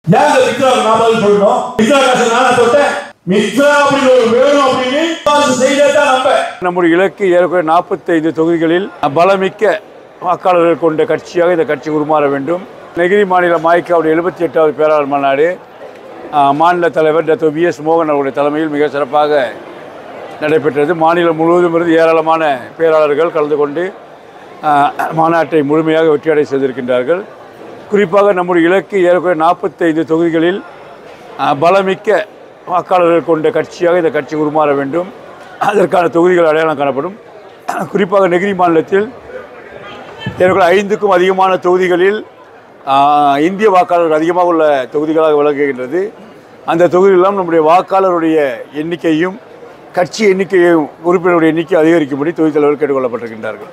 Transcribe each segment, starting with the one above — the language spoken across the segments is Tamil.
ஏன் மித்ரா நான் பதில் சொல்லணும்? மித்ரா காசு நானா தொட்டேன்? மித்ரா அப்படின்னு ஒரு வேணும் அப்படின்னு செய்தா நம்முடைய இலக்கு ஏற்கனவே 45 தொகுதிகளில் பலமிக்க வாக்காளர்கள் கொண்ட கட்சியாக இந்த கட்சி உருமாற வேண்டும். நெகிரி மாநில மாய்க்காவுடைய 78வது பேராளர் மாநாடு மாநில தலைவர் டாக்டர் வி.எஸ். மோகன் அவருடைய தலைமையில் மிக சிறப்பாக நடைபெற்றது. மாநிலம் முழுவதும் இருந்து ஏராளமான பேராளர்கள் கலந்து கொண்டு மாநாட்டை முழுமையாக வெற்றியடை செய்திருக்கின்றார்கள். குறிப்பாக நம்முடைய இலக்கு ஏற்கனவே 45 தொகுதிகளில் பலமிக்க வாக்காளர்கள் கொண்ட கட்சியாக இந்த கட்சி உருமாற வேண்டும். அதற்கான தொகுதிகள் அடையாளம் காணப்படும். குறிப்பாக நெகிரி மாநிலத்தில் ஏற்கனவே 5க்கும் அதிகமான தொகுதிகளில் இந்திய வாக்காளர்கள் அதிகமாக உள்ள தொகுதிகளாக விளங்குகின்றது. அந்த தொகுதிகளெல்லாம் நம்முடைய வாக்காளருடைய எண்ணிக்கையும் கட்சி எண்ணிக்கையும் உறுப்பினருடைய எண்ணிக்கை அதிகரிக்கும்படி தொகுதி தலைவர்கள் கேட்டுக்கொள்ளப்பட்டிருக்கின்றார்கள்.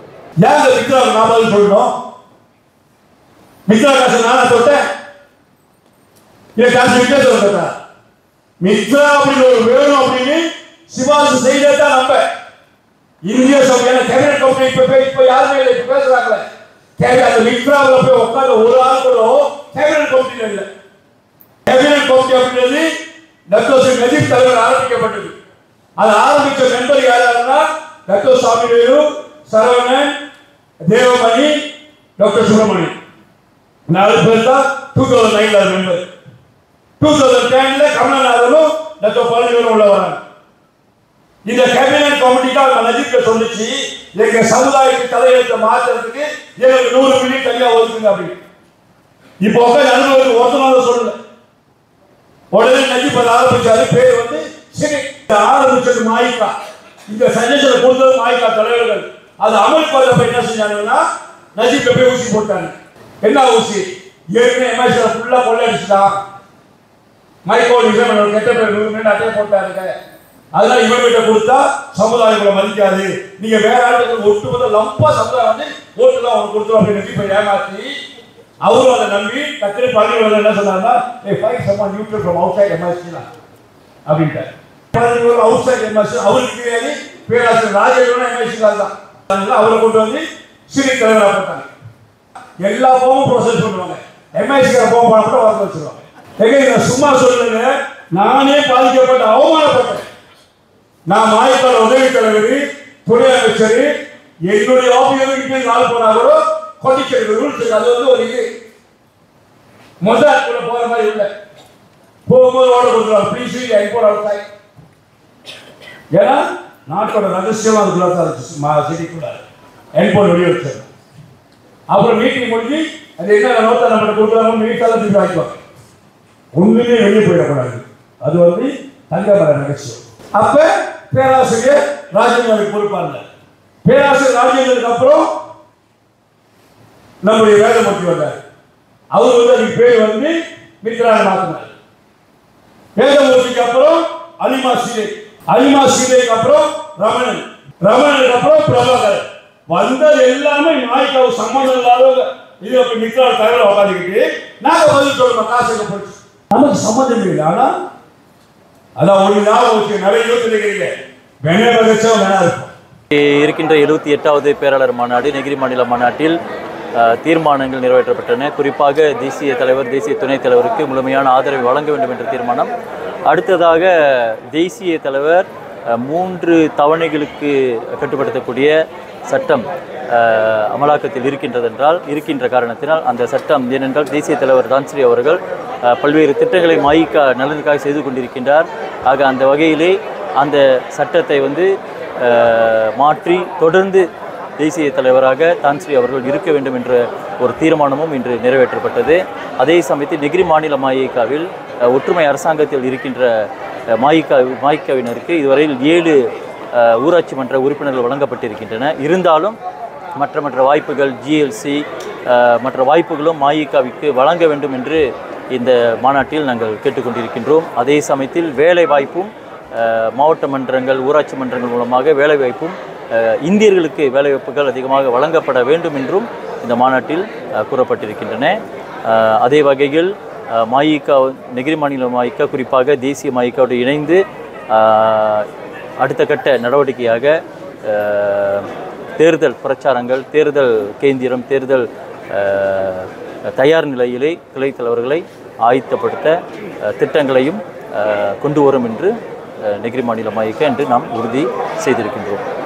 மித்ரா காசு நானா தொட்டேன்? மித்ரா அப்படின்னு ஒரு வேணும் அப்படின்னு சிபாரிசு செய்தா இந்திய சபையான கேபினட் கமிட்டி இப்ப யாருமே இல்லை. இப்ப பேசுறாங்களே அந்த மித்ராவில் போய் உட்காந்து ஒரு ஆள் கூட கேபினட் கமிட்டியில் இல்லை. கேபினட் கமிட்டி அப்படின்றது டாக்டர் நஜீப் தலைவர் ஆரம்பிக்கப்பட்டது. அது ஆரம்பித்த மெம்பர் யாருன்னா டாக்டர் சாமிவேலு, சரவணன், தேவமணி, டாக்டர் சுப்பிரமணியன் 4 பேர் தான் 2009 மெம்பர். 2010 கமலநாதனும் டாக்டர் பழனிவேலும் உள்ள வராங்க. இந்த கேபினட் கமிட்டி தான் நஜீப்ல சொல்லிச்சு, எங்க சமுதாயத்துக்கு தலையெழுத்தை மாற்றுறதுக்கு எனக்கு 100 மில்லியன் தனியா ஒதுக்குங்க அப்படின்னு. இப்போ அனுபவத்துக்கு ஒருத்தனால சொல்லல. உடனே நஜீப் அதை ஆரம்பிச்சாரு. பேர் வந்து சரி ஆரம்பிச்சது மாய்க்கா. இந்த சஜஷனை கொடுத்தது மாய்க்கா தலைவர்கள். அது அமல்படுத்த என்ன செஞ்சாங்கன்னா நஜீப்ல போய் ஊசி போட்டாங்க. என்ன ஊசி? ஏற்கனவே எம்ஐசியில் ஃபுல்லா கொள்ளையடிச்சுட்டான். மைக்கோல் இசைமன் கெட்ட பேர் 100 மில்லியன் அட்டையை போட்டாருங்க. அதனால இவர்கிட்ட கொடுத்தா சமுதாயங்களை மதிக்காது, நீங்க வேற ஆளுக்கு ஒட்டுமொத்த லம்பா சமுதாயம் வந்து ஓட்டுலாம் அவனுக்கு கொடுத்துரும் அப்படின்னு இப்ப ஏமாற்றி அவரும் அதை நம்பி டக்குனு பழனிவேலு என்ன சொன்னாருன்னா neutral from outside MIC அப்படின்ட்டார். பழனிவேலு அவுட் சைட் எம்ஐசி அவருக்கு தெரியாது. பேராசிரியர் ராஜேந்திரன் எம்ஐசி தான் அவரை கொண்டு வந்து சிறி தலைவராக போட்டாங்க. எல்லா போமும் ப்ரோசஸ் பண்ணுவாங்க. எம்ஐசி போக போன வர வச்சிருவாங்க. சும்மா சொல்லுங்க, நானே பாதிக்கப்பட்ட அவமானப்பட்டேன். நான் மாய்க்கால உதவி தலைவர், துணை அமைச்சர், என்னுடைய ஆபீஸ் நாள் போனா கூட கொண்டிக்கிறது ரூல்ஸ். அது வந்து ஒரு இது முதல் போற மாதிரி இல்லை. போகும்போது ஓட கொடுத்துருவாங்க ப்ளீஸ் ஐபோர்ட் அவுட் சைட். ஏன்னா நாட்டோட ரகசியமா அதுக்குள்ள சிரிக்கூடாது. என்போர்ட் வெளியே வச்சிருக்கோம். அப்புறம் மீட்டிங் முடிஞ்சு அது என்ன நோட்டை நம்ம கொடுக்குறாங்க மீட்டால திருப்பி வாங்கிக்குவாங்க. ஒண்ணுமே வெளியே போயிடக்கூடாது. அது வந்து தங்கமர ரகசியம். அப்ப பேராசிரியர் ராஜேந்திரனுக்கு பொறுப்பாங்க. பேராசிரியர் ராஜேந்திரனுக்கு அப்புறம் நம்முடைய வேதமூர்த்தி வந்தார். அவர் வந்து அதுக்கு பேர் வந்து மித்ரான மாத்தினார். வேதமூர்த்திக்கு அப்புறம் அலிமா சீலை, அலிமா சீலைக்கு அப்புறம் ரமணன், ரமணனுக்கு அப்புறம் பிரபாகர். வந்தது எல்லாமே நாய்க்காவு சம்பந்தம் இல்லாத இது அப்படி மித்ரா தகவல் உட்காந்துக்கிட்டு நாங்க பதில் சொல்லணும். காசுக்கு போச்சு நமக்கு சம்பந்தம் இல்லை. ஆனா அதான் ஒரு நாள் நிறைய யோசிக்கிறீங்க வேணா பகச்சம் வேணா இருக்கும். இருக்கின்ற 78வது பேராளர் மாநாடு நெகிரி மாநில மாநாட்டில் தீர்மானங்கள் நிறைவேற்றப்பட்டன. குறிப்பாக தேசிய தலைவர், தேசிய துணைத் தலைவருக்கு முழுமையான ஆதரவை வழங்க வேண்டும் என்ற தீர்மானம். அடுத்ததாக தேசிய தலைவர் 3 தவணைகளுக்கு கட்டுப்படுத்தக்கூடிய சட்டம் அமலாக்கத்தில் இருக்கின்ற காரணத்தினால் அந்த சட்டம் ஏனென்றால் தேசிய தலைவர் தான்ஸ்ரீ அவர்கள் பல்வேறு திட்டங்களை மாய்க்கா நலனுக்காக செய்து கொண்டிருக்கின்றார். ஆக அந்த வகையிலே அந்த சட்டத்தை வந்து மாற்றி தொடர்ந்து தேசிய தலைவராக தான்ஸ்ரீ அவர்கள் இருக்க வேண்டும் என்ற ஒரு தீர்மானமும் இன்று நிறைவேற்றப்பட்டது. அதே சமயத்தில் நெகிரி மாநில மாய்க்காவில் ஒற்றுமை அரசாங்கத்தில் இருக்கின்ற மாய்க்காவினருக்கு இதுவரையில் 7 ஊராட்சி மன்ற உறுப்பினர்கள் வழங்கப்பட்டிருக்கின்றன. இருந்தாலும் மற்ற வாய்ப்புகள் ஜிஎல்சி மற்ற வாய்ப்புகளும் மாய்க்காவிற்கு வழங்க வேண்டும் என்று இந்த மாநாட்டில் நாங்கள் கேட்டுக்கொண்டிருக்கின்றோம். அதே சமயத்தில் வேலை வாய்ப்பும் மாவட்ட மன்றங்கள், ஊராட்சி மன்றங்கள் மூலமாக வேலைவாய்ப்பும் இந்தியர்களுக்கு வேலைவாய்ப்புகள் அதிகமாக வழங்கப்பட வேண்டும் என்றும் இந்த மாநாட்டில் கூறப்பட்டிருக்கின்றன. அதே வகையில் மாய்க்கா நெகிரி மாநில மாய்க்கா குறிப்பாக தேசிய மாய்க்காவோடு இணைந்து அடுத்த கட்ட நடவடிக்கையாக தேர்தல் பிரச்சாரங்கள், தேர்தல் கேந்திரம், தேர்தல் தயார் நிலையிலே கிளை தலைவர்களை ஆயத்தப்படுத்த திட்டங்களையும் கொண்டு வரும் என்று நெகிரி மாநில மாயிக்க என்று நாம் உறுதி செய்திருக்கின்றோம்.